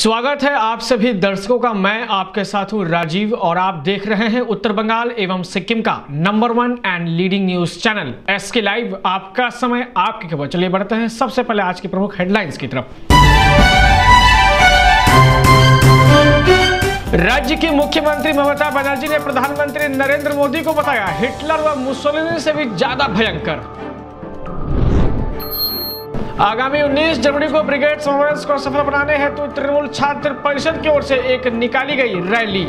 स्वागत है आप सभी दर्शकों का। मैं आपके साथ हूं राजीव और आप देख रहे हैं उत्तर बंगाल एवं सिक्किम का number 1 and leading news channel SK live. आपका समय आपकी खबर। चलिए बढ़ते हैं सबसे पहले आज की प्रमुख हेडलाइंस की तरफ। राज्य की मुख्यमंत्री ममता बनर्जी ने प्रधानमंत्री नरेंद्र मोदी को बताया हिटलर व मुसोलिनी से भी ज्यादा भयंकर। आगामी 19 जनवरी को ब्रिगेड समावेश को सफल बनाने हेतु तृणमूल छात्र परिषद की ओर से एक निकाली गई रैली।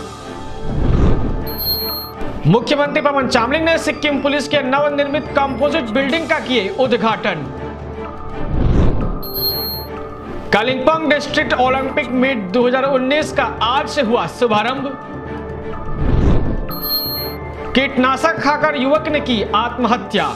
मुख्यमंत्री पवन चामलिंग ने सिक्किम पुलिस के नवनिर्मित कंपोजिट बिल्डिंग का किए उद्घाटन। कालिम्पोंग डिस्ट्रिक्ट ओलंपिक मीट 2019 का आज से हुआ शुभारंभ। कीटनाशक खाकर युवक ने की आत्महत्या।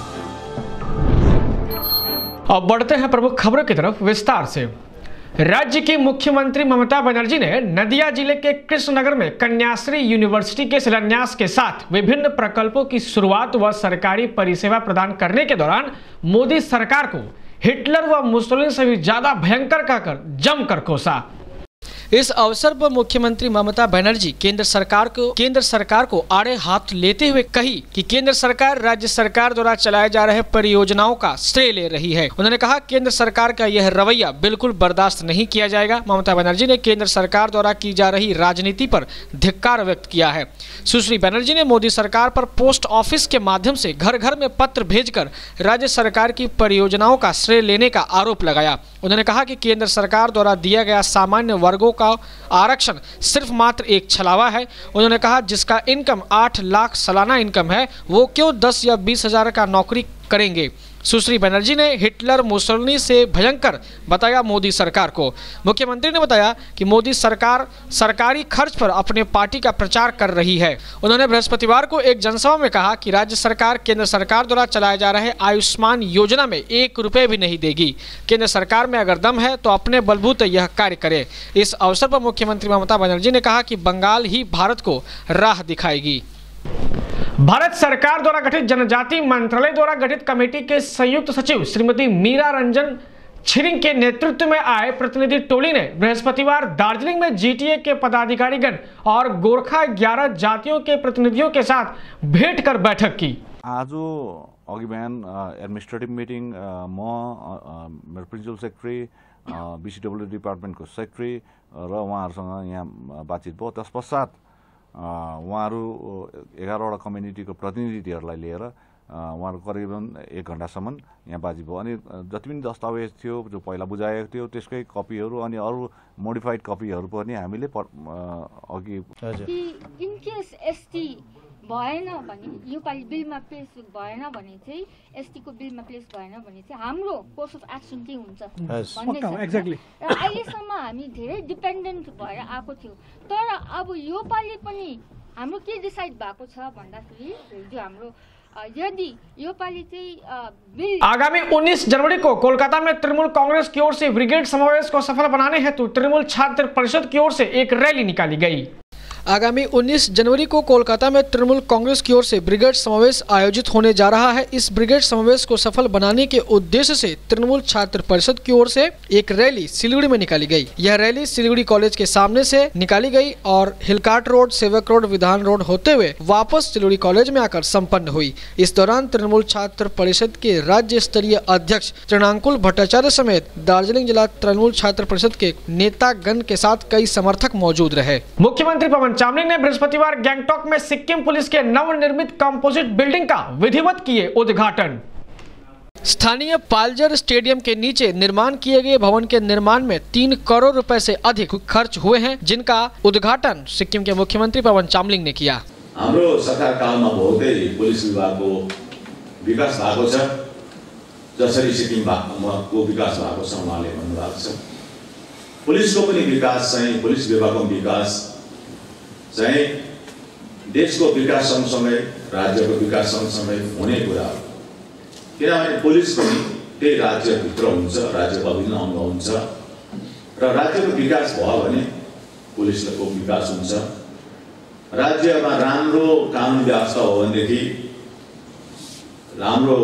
अब बढ़ते हैं प्रमुख खबरों की तरफ विस्तार से। राज्य की मुख्यमंत्री ममता बनर्जी ने नदिया जिले के कृष्णनगर में कन्याश्री यूनिवर्सिटी के शिलान्यास के साथ विभिन्न प्रकल्पों की शुरुआत व सरकारी परिसेवा प्रदान करने के दौरान मोदी सरकार को हिटलर व मुसोलिनी से भी ज्यादा भयंकर कहकर जमकर कोसा। इस अवसर पर मुख्यमंत्री ममता बनर्जी केंद्र सरकार को आड़े हाथ लेते हुए कही कि केंद्र सरकार राज्य सरकार द्वारा चलाए जा रहे परियोजनाओं का श्रेय ले रही है। उन्होंने कहा केंद्र सरकार का यह रवैया बिल्कुल बर्दाश्त नहीं किया जाएगा। ममता बनर्जी ने केंद्र सरकार द्वारा की जा रही राजनीति पर धिक्कार व्यक्त किया है। सुश्री बनर्जी ने मोदी सरकार पर पोस्ट ऑफिस के माध्यम से घर घर में पत्र भेजकर राज्य सरकार की परियोजनाओं का श्रेय लेने का आरोप लगाया। उन्होंने कहा कि केंद्र सरकार द्वारा दिया गया सामान्य वर्गों का आरक्षण सिर्फ मात्र एक छलावा है। उन्होंने कहा जिसका इनकम 8 लाख सालाना इनकम है वो क्यों 10 या 20 हजार का नौकरी करेंगे। सुश्री बनर्जी ने हिटलर मुसोलिनी से भयंकर बताया मोदी सरकार को। मुख्यमंत्री ने बताया कि मोदी सरकार सरकारी खर्च पर अपने पार्टी का प्रचार कर रही है। उन्होंने बृहस्पतिवार को एक जनसभा में कहा कि राज्य सरकार केंद्र सरकार द्वारा चलाए जा रहे आयुष्मान योजना में 1 रुपये भी नहीं देगी। केंद्र सरकार में अगर दम है तो अपने बलबूते यह कार्य करे। इस अवसर पर मुख्यमंत्री ममता बनर्जी ने कहा कि बंगाल ही भारत को राह दिखाएगी। भारत सरकार द्वारा गठित जनजाति मंत्रालय द्वारा गठित कमेटी के संयुक्त सचिव श्रीमती मीरा रंजन छिरिंग के नेतृत्व में आए प्रतिनिधि टोली ने बृहस्पतिवार दार्जिलिंग में GTA के पदाधिकारीगण और गोरखा 11 जातियों के प्रतिनिधियों के साथ भेंट कर बैठक की। आज अघि बिहान एडमिनिस्ट्रेटिभ मिटिङ मेरो प्रिन्सिपल सेक्रेटरी BCW डिपार्टमेन्टको सेक्रेटरी र उहाँहरूसँग यहाँ बातचित भयो। त्यस पश्चात उहाँहरू 11वटा कम्युनिटीको प्रतिनिधिहरूलाई लिएर उहाँहरू करिबन 1 घण्टासम्म यहाँ बातचित भयो। अनि जति पनि दस्तावेज थियो जो पहिला बुझाएको थियो त्यसकै कपीहरू अनि अरू मोडिफाइड कपीहरू पनि हामीले अघि इन केस ST भएन भने योपालि बिलमा प्लेस भएन भने चाहिँ ST को बिलमा प्लेस भएन भने चाहिँ हाम्रो कोर्स अफ एक्सन के हुन्छ भन्ने र अहिलेसम्म हामी धेरै डिपेन्डेन्ट भएर आएको थियौँ। तर अब योपालि पनि हाम्रो के डिसाइड भएको छ भन्दाखेरि जो हाम्रो यदि योपालि चाहिँ आगामी 19 जनवरी को कोलकाता में तृणमूल कांग्रेस की ओर से ब्रिगेड समावेश को सफल बनाने हेतु तृणमूल छात्र परिषद की ओर से एक रैली निकाली गई। आगामी 19 जनवरी को कोलकाता में तृणमूल कांग्रेस की ओर से ब्रिगेड समावेश आयोजित होने जा रहा है। इस ब्रिगेड समावेश को सफल बनाने के उद्देश्य से तृणमूल छात्र परिषद की ओर से एक रैली सिलीगुड़ी में निकाली गई। यह रैली सिलीगुड़ी कॉलेज के सामने से निकाली गई और Hill Cart road, Sevoke road, Vidhan road होते हुए वापस सिलीगुड़ी कॉलेज में आकर संपन्न हुई। इस दौरान तृणमूल छात्र परिषद के राज्य स्तरीय अध्यक्ष तृणांकुल भट्टाचार्य समेत दार्जिलिंग जिला तृणमूल छात्र परिषद के नेतागण के साथ कई समर्थक मौजूद रहे। मुख्यमंत्री पवन चामलिंग ने बृहस्पतिवार गैंगटॉक में सिक्किम पुलिस के नवनिर्मित कंपोजिट बिल्डिंग का विधिवत किए उद्घाटन। स्थानीय पालजर स्टेडियम के नीचे निर्माण किए गए भवन के निर्माण में 3 करोड़ रुपए से अधिक खर्च हुए हैं, जिनका उद्घाटन सिक्किम के मुख्यमंत्री पवन चामलिंग ने किया। हाम्रो सरकार कालमा बहुतै पुलिस विभागको विकास भएको छ, जसरी सिक्किमको विकास भएको छ उहाँले भन्नुभएको छ। पुलिसको पनि विकास चाहिँ पुलिस विभागको विकास चाहिँ देशको विकास सँगसँगै राज्यको विकास सँगसँगै हुने कुरा हो। किनभने पुलिस पनि त्यही राज्यभित्र हुन्छ, राज्यको अभिन्न अङ्ग हुन्छ र राज्यको विकास भयो भने पुलिसको विकास हुन्छ। राज्यमा राम्रो कानुन व्यवस्था हो भनेदेखि राम्रो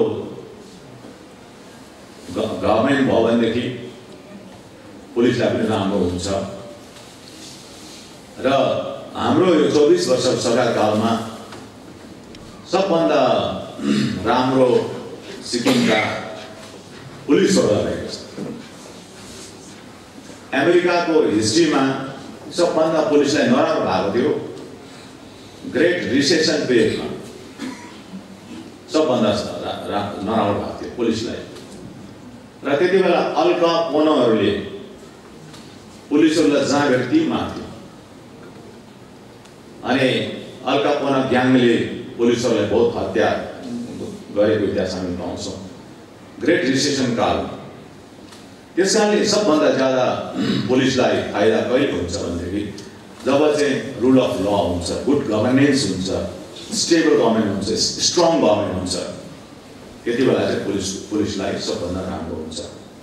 गभर्नमेन्ट भयो भनेदेखि पुलिसलाई पनि राम्रो हुन्छ। र हाम्रो यो 24 वर्षको सरकारकालमा सबभन्दा राम्रो सिक्किमका पुलिसहरू रहेको छ। अमेरिकाको हिस्ट्रीमा सबभन्दा पुलिसलाई नराम्रो भएको थियो ग्रेट रिसेसन पिरियडमा, सबभन्दा नराम्रो भएको थियो पुलिसलाई। र त्यति बेला अल कापोनहरूले पुलिसहरूलाई जहाँ गरे त्यहीँ मार्थ्यो, अनि अल कापोन ग्याङले पुलिसहरूलाई बहुत हत्या गरेको इतिहास हामी पाउँछौँ ग्रेट रिसेसन कालमा। त्यस कारणले सबभन्दा ज्यादा पुलिसलाई फाइदा कहिले हुन्छ भनेदेखि जब चाहिँ रुल अफ ल हुन्छ, गुड गभर्नेन्स हुन्छ, स्टेबल गभर्मेन्ट हुन्छ, स्ट्रङ गभर्मेन्ट हुन्छ, त्यति बेला चाहिँ पुलिसलाई सबभन्दा राम्रो हुन्छ।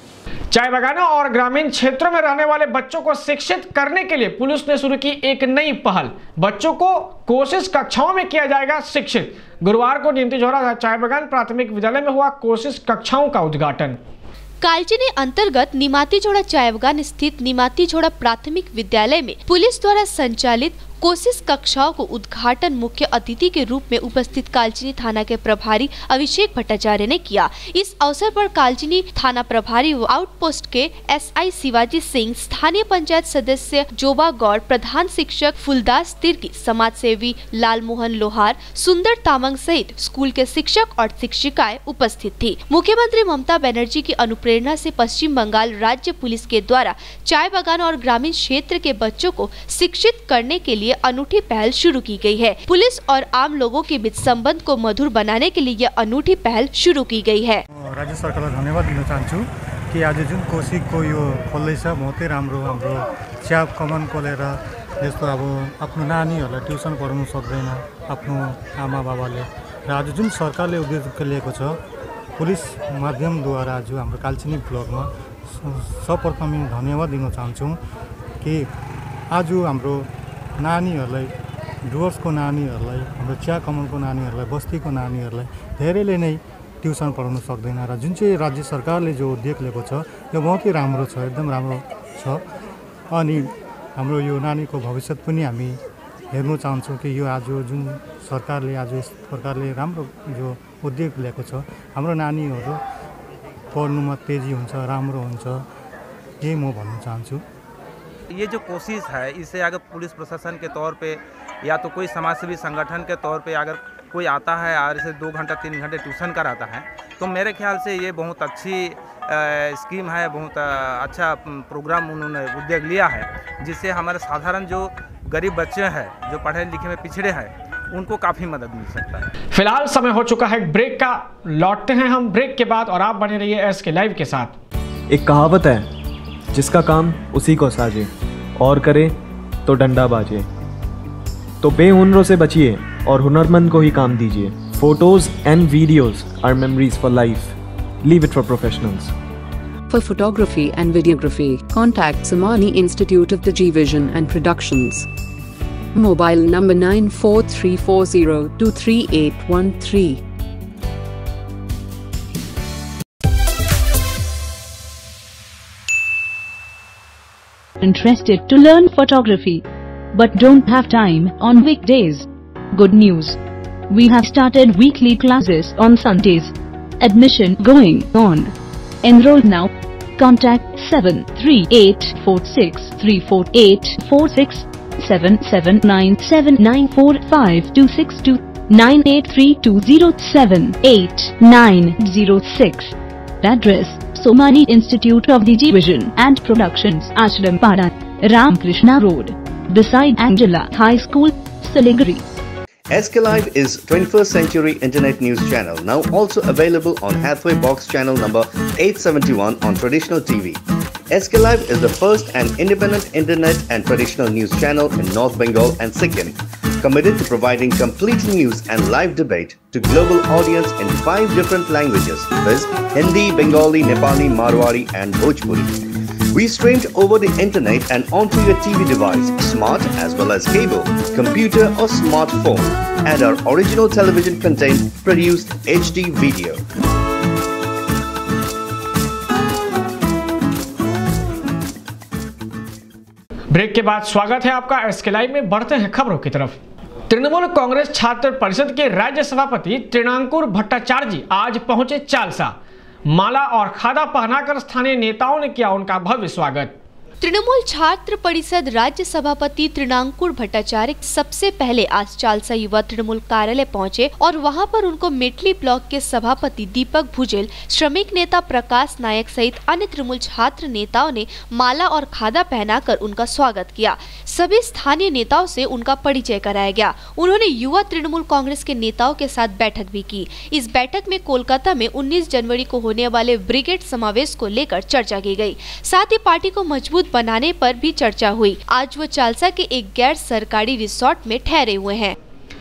चाय बागानों और ग्रामीण क्षेत्रों में रहने वाले बच्चों को शिक्षित करने के लिए पुलिस ने शुरू की एक नई पहल। बच्चों को कोशिश कक्षाओं में किया जाएगा शिक्षित। गुरुवार को नीमती झोरा चाय बागान प्राथमिक विद्यालय में हुआ कोशिश कक्षाओं का उद्घाटन। कालचिनी अंतर्गत निमाती झोड़ा चाय बागान स्थित निमाती झोड़ा प्राथमिक विद्यालय में पुलिस द्वारा संचालित कोशिश कक्षाओं को उद्घाटन मुख्य अतिथि के रूप में उपस्थित कालचिनी थाना के प्रभारी अभिषेक भट्टाचार्य ने किया। इस अवसर पर कालचिनी थाना प्रभारी व आउटपोस्ट के एसआई शिवाजी सिंह, स्थानीय पंचायत सदस्य जोबा गौड़, प्रधान शिक्षक फुलदास तिर्की, समाज सेवी लालमोहन लोहार, सुंदर तामंग सहित स्कूल के शिक्षक और शिक्षिकाएं उपस्थित थी। मुख्यमंत्री ममता बनर्जी की अनुप्रेरणा से पश्चिम बंगाल राज्य पुलिस के द्वारा चाय बागान और ग्रामीण क्षेत्र के बच्चों को शिक्षित करने के लिए अनूठी पहल शुरू की गई है। पुलिस और आम लोगों के बीच संबंध को मधुर बनाने के लिए यह अनूठी पहल शुरू की गई है। राज्य सरकारलाई धन्यवाद दिन चाहन्छु कि आज जुन कोशिशको यो खोल्दैछ बहुतै राम्रो। हाम्रो चिया कमान खोलेर जस्तो अब आफ्नो नानीहरूलाई ट्युसन पढाउनु सक्दैन आफ्नो आमा बाबाले, र आज जुन सरकारले उद्देश्य लिएको छ पुलिस माध्यमद्वारा आज हाम्रो कालचिनी ब्लकमा सर्वप्रथम धन्यवाद दिन चाहन्छौँ कि आज हाम्रो नानीहरूलाई, डुवर्सको नानीहरूलाई, हाम्रो चिया कमानको नानीहरूलाई, बस्तीको नानीहरूलाई धेरैले नै ट्युसन पढाउन सक्दैन, र जुन चाहिँ राज्य सरकारले जो उद्देश्य लिएको छ यो बहुत ही राम्रो छ, एकदम राम्रो छ। अनि हाम्रो यो नानीको भविष्य पनि हामी हेर्न चाहन्छौँ कि यो आज जुन सरकारले आज यस प्रकारले राम्रो जो उद्देश्य लिएको छ हाम्रो नानीहरू पढ्नुमा तेजी हुन्छ, राम्रो हुन्छ, यही म भन्न चाहन्छु। ये जो कोशिश है इसे अगर पुलिस प्रशासन के तौर पे या तो कोई समाजसेवी संगठन के तौर पे अगर कोई आता है और इसे 2 घंटा 3 घंटे ट्यूशन कराता है तो मेरे ख्याल से ये बहुत अच्छी स्कीम है, बहुत अच्छा प्रोग्राम उन्होंने उद्योग लिया है, जिससे हमारे साधारण जो गरीब बच्चे हैं जो पढ़े लिखे में पिछड़े हैं उनको काफ़ी मदद मिल सकता है। फिलहाल समय हो चुका है ब्रेक का, लौटते हैं हम ब्रेक के बाद और आप बने रहिए SK लाइव के साथ। एक कहावत है, जिसका काम उसी को साजे और करे तो डंडा बाजे। तो बेहुनरों से बचिए और हुनरमंद को ही काम दीजिए। Photos and videos are memories for life. Leave it for professionals. For photography and videography, contact Samani Institute of the G Vision and Productions. Mobile number 9434023813. Interested to learn photography but don't have time on weekdays? Good news! We have started weekly classes on Sundays. Admission going on. Enroll now. Contact 7384634846779794526298320789320. 98320780906. Address: Somani Institute of the G Vision and Productions, Ashrampara, Ramkrishna Road, beside Angela High School, Siliguri. SK Live is 21st century internet news channel, now also available on Hathway Box channel number 871 on traditional TV. SK Live is the first and independent internet and traditional news channel in North Bengal and Sikkim, committed to providing complete news and live debate to global audience in 5 different languages, viz. Hindi, Bengali, Nepali, Marwari and Bhojpuri. We streamed over the internet and onto your TV device, smart as well as cable, computer or smartphone, and our original television content produced HD video. Break के बाद स्वागत है आपका SK live में। बढ़ते हैं खबरों की तरफ। तृणमूल कांग्रेस छात्र परिषद के राज्य सभापति तृणांकुर भट्टाचार्य जी आज पहुंचे चालसा। माला और खादा पहनाकर स्थानीय नेताओं ने किया उनका भव्य स्वागत। तृणमूल छात्र परिषद राज्य सभापति तृणांकुर भट्टाचार्य सबसे पहले आज चालसा युवा तृणमूल कार्यालय पहुंचे और वहां पर उनको मेटली ब्लॉक के सभापति दीपक भुजेल, श्रमिक नेता प्रकाश नायक सहित अन्य तृणमूल छात्र नेताओं ने माला और खादा पहनाकर उनका स्वागत किया। सभी स्थानीय नेताओं से उनका परिचय कराया गया। उन्होंने युवा तृणमूल कांग्रेस के नेताओं के साथ बैठक भी की। इस बैठक में कोलकाता में 19 जनवरी को होने वाले ब्रिगेड समावेश को लेकर चर्चा की गई। साथ ही पार्टी को मजबूत बनाने पर भी चर्चा हुई। आज वो चालसा के एक गैर सरकारी रिसोर्ट में ठहरे हुए हैं।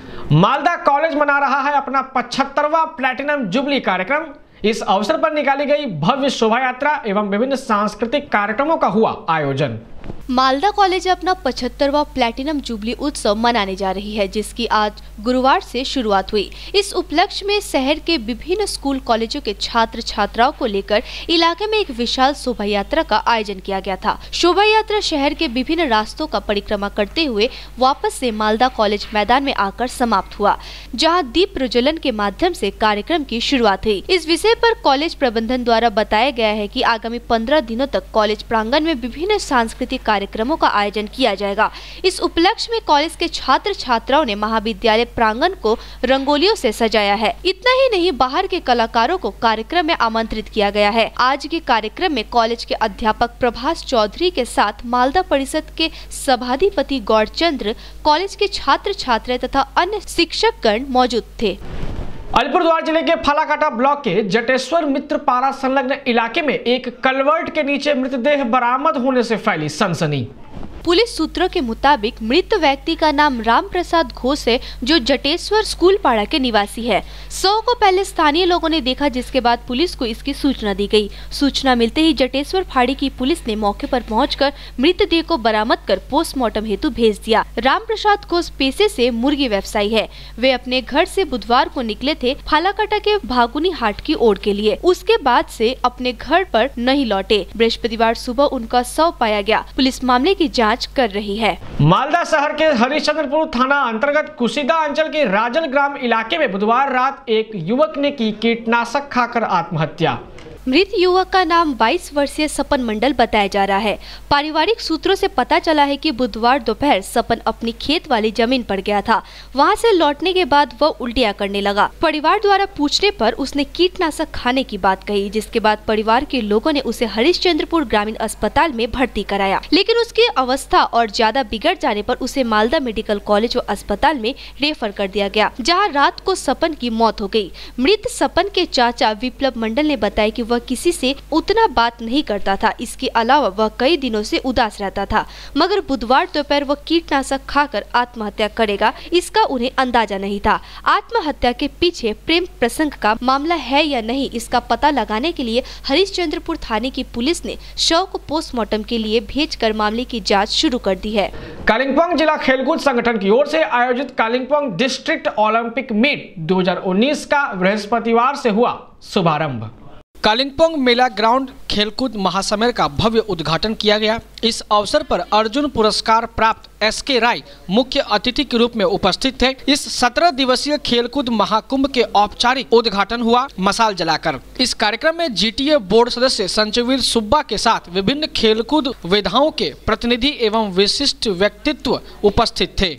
मालदा कॉलेज मना रहा है अपना 75वां प्लैटिनम जुबली कार्यक्रम। इस अवसर पर निकाली गई भव्य शोभा यात्रा एवं विभिन्न सांस्कृतिक कार्यक्रमों का हुआ आयोजन। मालदा कॉलेज अपना 75वां प्लैटिनम जुबली उत्सव मनाने जा रही है, जिसकी आज गुरुवार से शुरुआत हुई। इस उपलक्ष्य में शहर के विभिन्न स्कूल कॉलेजों के छात्र छात्राओं को लेकर इलाके में एक विशाल शोभा यात्रा का आयोजन किया गया था। शोभा यात्रा शहर के विभिन्न रास्तों का परिक्रमा करते हुए वापस से मालदा कॉलेज मैदान में आकर समाप्त हुआ, जहाँ दीप प्रज्वलन के माध्यम से कार्यक्रम की शुरुआत हुई। इस विषय पर कॉलेज प्रबंधन द्वारा बताया गया है कि आगामी 15 दिनों तक कॉलेज प्रांगण में विभिन्न सांस्कृतिक कार्यक्रमों का आयोजन किया जाएगा। इस उपलक्ष्य में कॉलेज के छात्र छात्राओं ने महाविद्यालय प्रांगण को रंगोलियों से सजाया है। इतना ही नहीं, बाहर के कलाकारों को कार्यक्रम में आमंत्रित किया गया है। आज के कार्यक्रम में कॉलेज के अध्यापक प्रभास चौधरी के साथ मालदा परिषद के सभाधिपति गौरचंद्र, कॉलेज के छात्र छात्राएं तथा अन्य शिक्षकगण मौजूद थे। अलीपुरद्वार जिले के फालाकाटा ब्लॉक के जटेश्वर मित्रपाड़ा संलग्न इलाके में एक कलवर्ट के नीचे मृतदेह बरामद होने से फैली सनसनी। पुलिस सूत्रों के मुताबिक मृत व्यक्ति का नाम राम प्रसाद घोष है, जो जटेश्वर स्कूलपाड़ा के निवासी है। शव को पहले स्थानीय लोगों ने देखा, जिसके बाद पुलिस को इसकी सूचना दी गई। सूचना मिलते ही जटेश्वर फाड़ी की पुलिस ने मौके पर पहुंचकर मृतदेह को बरामद कर पोस्टमार्टम हेतु भेज दिया। राम प्रसाद घोष पेशे से मुर्गी व्यवसायी है। वे अपने घर से बुधवार को निकले थे फालाकाटा के भागुनी हाट की ओर के लिए। उसके बाद से अपने घर पर नहीं लौटे। बृहस्पतिवार सुबह उनका शव पाया गया। पुलिस मामले की जांच कर रही है। मालदा शहर के हरिश्चंद्रपुर थाना अंतर्गत कुशीदा अंचल के राजल ग्राम इलाके में बुधवार रात एक युवक ने की कीटनाशक खाकर आत्महत्या। मृत युवक का नाम 22 वर्षीय सपन मंडल बताया जा रहा है। पारिवारिक सूत्रों से पता चला है कि बुधवार दोपहर सपन अपनी खेत वाली जमीन पर गया था। वहां से लौटने के बाद वह उल्टियां करने लगा। परिवार द्वारा पूछने पर उसने कीटनाशक खाने की बात कही, जिसके बाद परिवार के लोगों ने उसे हरिश्चंद्रपुर ग्रामीण अस्पताल में भर्ती कराया, लेकिन उसकी अवस्था और ज्यादा बिगड़ जाने पर उसे मालदा मेडिकल कॉलेज व अस्पताल में रेफर कर दिया गया, जहाँ रात को सपन की मौत हो गयी। मृत सपन के चाचा विप्लव मंडल ने बताया कि वह किसी से उतना बात नहीं करता था। इसके अलावा वह कई दिनों से उदास रहता था, मगर बुधवार दोपहर वह कीटनाशक खाकर आत्महत्या करेगा, इसका उन्हें अंदाजा नहीं था। आत्महत्या के पीछे प्रेम प्रसंग का मामला है या नहीं, इसका पता लगाने के लिए हरिश्चंद्रपुर थाने की पुलिस ने शव को पोस्टमार्टम के लिए भेजकर मामले की जाँच शुरू कर दी है। कालिम्पोंग जिला खेलकूद संगठन की ओर से आयोजित कालिम्पोंग डिस्ट्रिक्ट ओलंपिक मीट 2019 का बृहस्पतिवार से हुआ शुभारंभ। कालिम्पोंग मेला ग्राउंड खेलकूद महासमर का भव्य उद्घाटन किया गया। इस अवसर पर अर्जुन पुरस्कार प्राप्त एसके राय मुख्य अतिथि के रूप में उपस्थित थे। इस 17 दिवसीय खेलकूद महाकुंभ के औपचारिक उद्घाटन हुआ मसाल जलाकर। इस कार्यक्रम में जीटीए बोर्ड सदस्य संचवीर सुब्बा के साथ विभिन्न खेलकूद विधाओं के प्रतिनिधि एवं विशिष्ट व्यक्तित्व उपस्थित थे।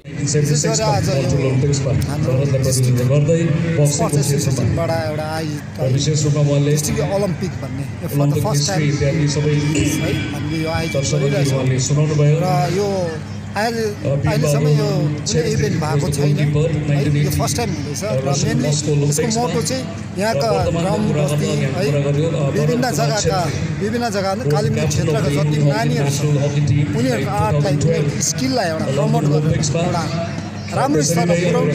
ओलम्पिक भन्ने फर द फर्स्ट टाइम है हामीले यो आयोजन गरिरहेछौँ र यो अहिलेसम्म यो कुनै इभेन्ट भएको छैन है। यो फर्स्ट टाइम हुँदैछ र मेनली यसको मोटो चाहिँ यहाँका ग्राउन्ड बस्ती है विभिन्न जग्गा कालिम्पोङ क्षेत्रका जति नानीहरू छन् उनीहरूको आर्टलाई उनीहरूको स्किललाई एउटा प्रमोट गरेर एउटा राम्रो स्तरमा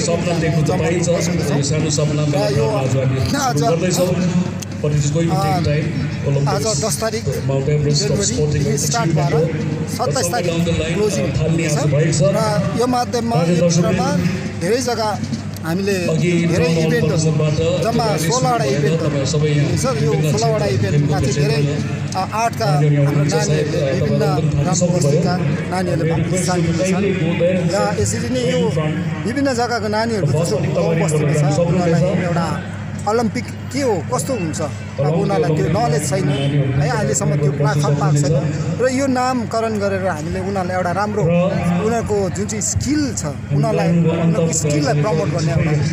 आज 10 तारिक जनवरी स्टार्ट भएर 27 तारिक क्लोजिङ हुनेछ र यो माध्यममा धेरै जग्गा हामीले धेरै इभेन्टहरू जम्मा 16वटा इभेन्टहरू छ। यो 16वटा इभेन्टमाथि धेरै आर्टका हाम्रो नानीहरूले विभिन्न राम्रो बस्तीका नानीहरूले भाग लिएछन् र यसरी नै यो विभिन्न जग्गाको नानीहरूको जस्तो गाउँ बस्तीमा छ उनीहरूलाई एउटा ओलम्पिक के हो कस्तो हुन्छ अब उनीहरूलाई त्यो नलेज छैन है, अहिलेसम्म त्यो प्लेटफर्म पाएको छैन र यो नामकरण गरेर हामीले उनीहरूलाई एउटा राम्रो उनीहरूको जुन चाहिँ स्किल छ उनीहरूलाई उनीहरूको स्किललाई प्रमोट गर्ने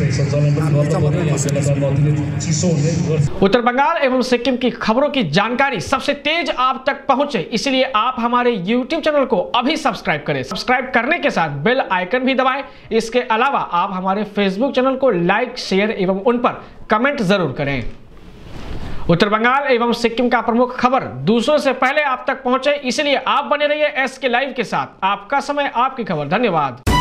उत्तर बंगाल एवं सिक्किम की खबरों की जानकारी सबसे तेज आप तक पहुंचे, इसलिए आप हमारे YouTube चैनल को अभी सब्सक्राइब करें। सब्सक्राइब करने के साथ बेल आइकन भी दबाएं। इसके अलावा आप हमारे Facebook चैनल को लाइक, शेयर एवं उन पर कमेंट जरूर करें। उत्तर बंगाल एवं सिक्किम का प्रमुख खबर दूसरों से पहले आप तक पहुंचे, इसलिए आप बने रहिए SK लाइव के साथ। आपका समय, आपकी खबर। धन्यवाद।